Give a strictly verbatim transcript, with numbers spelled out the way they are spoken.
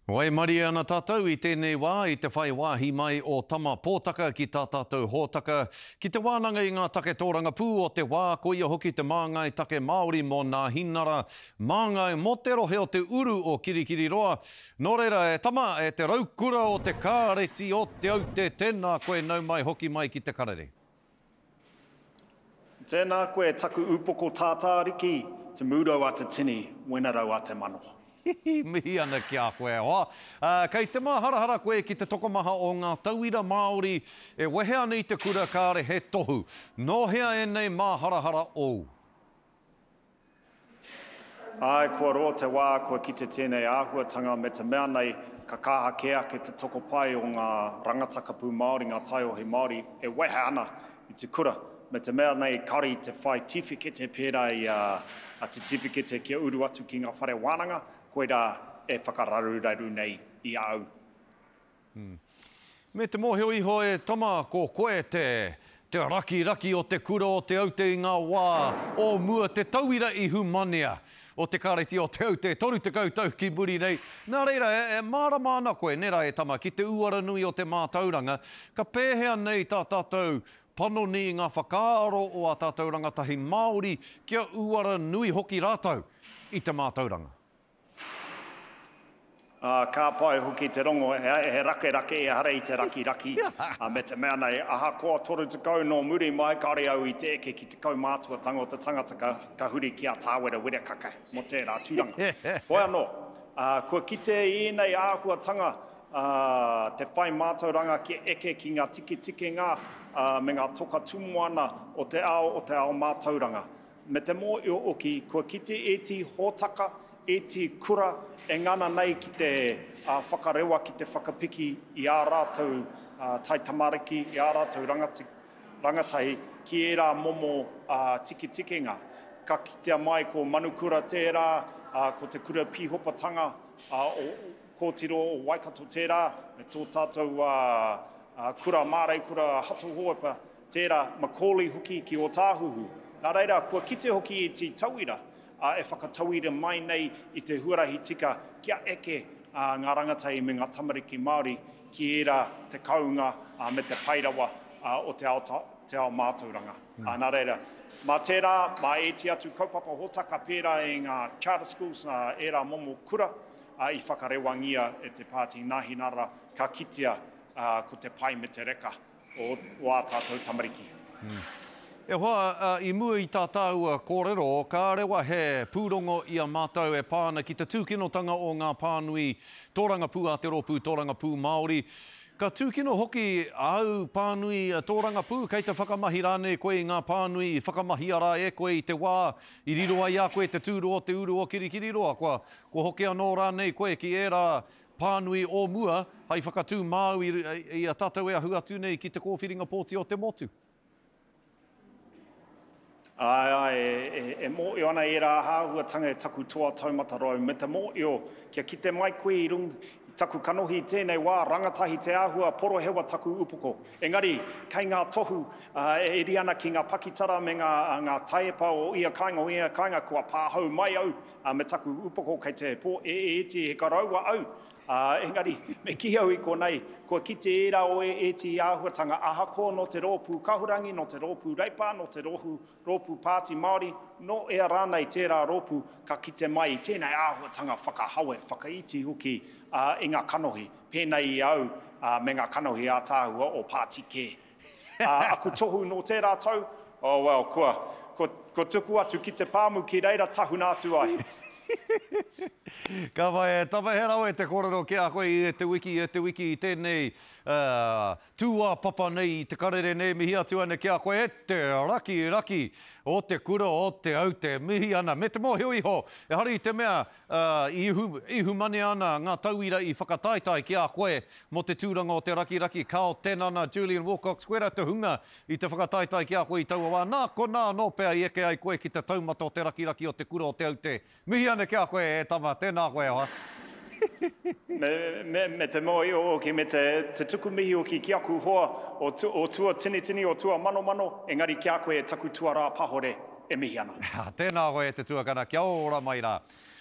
Wai mari ana tātou I tēnei wā, I te whai wāhi mai o Tama Potaka ki tā tātou hōtaka. Ki te wānanga I ngā take tōranga pū o te wā, ko ia hoki te māngai take Māori mō ngā hinara. Māngai mō te rohe o te uru o Kirikiri roa. Nō reira e Tama e te raukura o te kāreti o te au te tēnā koe nau mai hoki mai ki Te Karere. Tēnā koe taku upoko tātāriki, te mūrau a te tini, wenarau a te mano. Mihi ana ki a koe hoa. Uh, kei te maharahara koe ki te tokomaha o ngā tauira Māori e wehea nei te kura kāre he tohu. Nō hea e nei maharahara ou. Ai, kua roa te wā, kua ki te tēnei āhuatanga me te mea nei ka kāha ke ake te toko pai o ngā rangataka pū Māori, ngā taiohi Māori, e wehe ana I te kura. Me te mea nei kari te whai tifikete pērā I a, a te tifikete kia uru atu ki ngā whare wānanga, koe rā e whakararuraru nei I au. Hmm. Me te mōhio iho e Tama, ko koe te, te raki raki o te kura o te aute I ngā wā, o mua te tauira I humania, o te kāreti o te aute, toru te kautau ki muri nei. Nā reira, e, e mārama ana koe, nera e Tama, ki te uara nui o te mātauranga, ka pēhea nei tā tātou pano ni ngā whakaaro o a tātou rangatahi Māori kia uara nui hoki rātau I te mātauranga. Uh, ka pai hoki te rongo, he, he rake rake e hare I te raki raki. uh, me te mea nei, aha koa toru te kau no muri mai kare au I te eke ki te kau mātua tanga o te tangata ka, ka huri ki a tāwera wera kaka, mo tērā tūranga. Hoi anō, uh, kua ki te I nei āhuatanga, uh, te whai mātauranga ki eke ki ngā tiki tiki ngā, uh, me ngā toka tumuana o te ao o te ao mātauranga. Me te mō i o oki, kua ki te eti hōtaka, eti kura, e ngana nei ki te uh, whakarewa, ki te whakapiki I ā rātou uh, tai tamariki, I ā rātou rangati, rangatahi, ki e rā momo uh, tiki tiki ngā. Ka kitea mai ko manukura tērā, uh, ko te kura pihopatanga, uh, o, ko tiro o Waikato tērā, me tō tātou uh, uh, kura mārei, kura hatu hoepa tērā, makoli huki ki o tāhuhu. Nā reira, kua kite hoki I te tauira, Uh, e whakatauira mai nei I te huarahi tika kia eke uh, ngā rangatai me ngā tamariki Māori ki era te kaunga uh, me te pairawa uh, o te ao, ta, te ao mātauranga. Mm. Uh, nā reira, mā tērā, mā eti atu kaupapa hōtaka pērā e ngā charter schools uh, era momo kura uh, I whakarewangia e te pāti nāhinara ka kitea uh, ko te pai me te reka o, o a tātou tamariki. Mm. E hoa, uh, I mua I tā tāua kōrero, ka rewa he pūrongo I a mātou e pāna ki te tūkinotanga o ngā pānui tōranga pū a te rōpū, tōranga pū Māori. Ka tūkino hoki au pānui tōranga pū, kei te whakamahi rāne koe I ngā pānui, I whakamahi ara e koe I te wā, I riro ai a koe te tūro o te uru o Kirikiri roa. Kua, kua hoki anō rāne koe ki e rā pānui o mua, hai whakatū māu I, I a tātou e ahu atu nei ki te kōwhiringa pōti o te motu. Ai, ai, e, e, e mō i ana e rā hāhuatanga e taku toa taumata rau. Me te mō i o, kia ki te mai koe I rung, taku kanohi I tēnei wā, rangatahi te āhua, porohewa taku upoko. Engari, kei ngā tohu, uh, e ri ana ki ngā pakitara me ngā, ngā taiepa o ia kāinga o ia kāinga kua pāhau mai au, uh, me taku upoko kei te pō e e eti he karaua au. Uh, engari, me ki au I ko nei, kua ki te era o e eti āhuatanga ahako no te rōpū kahurangi, no te rōpū reipa, no te rōpū, rōpū pāti Māori, no ea rānei tērā rōpū ka kite mai I tēnei āhuatanga whakahawe, whakaiti hoki uh, I ngā kanohi, pēnei I au uh, me ngā kanohi a tāhua o pāti kē. Uh, aku tohu no tērā tau, oh well, kua, ko, ko tuku atu ki te pāmu ki reira tahuna atu ai. Ka vai e tawahera e te kōrero ki a koe I te wiki, e te wiki I tēnei uh, tūā papa nei I Te Karere nei mihi atu ana ki a koe e te raki raki o te kura o te aute mihi ana. Me te mōhio iho, e hari te mea uh, I, hu, I humane ana ngā tauira I whakataitai ki a koe mo te tūranga o te raki raki kao tēnana Julian Wilcox, koe rā te hunga I te whakataitai ki a koe I taua wā. Nā ko nā no pēa I eke ai koe ki te taumata o te raki raki o te kura o te aute. Mihi ana ki a koe e Tama, tēnā koe hoa. me, me, me te mo I o ki me te, te tuku mihi o ki ki aku hoa o, tu, o tua tini tini o tua mano mano, engari ki a koe e taku tua rā pahore e mihi ana. Tēnā koe e te tuakana, kia ora mai rā.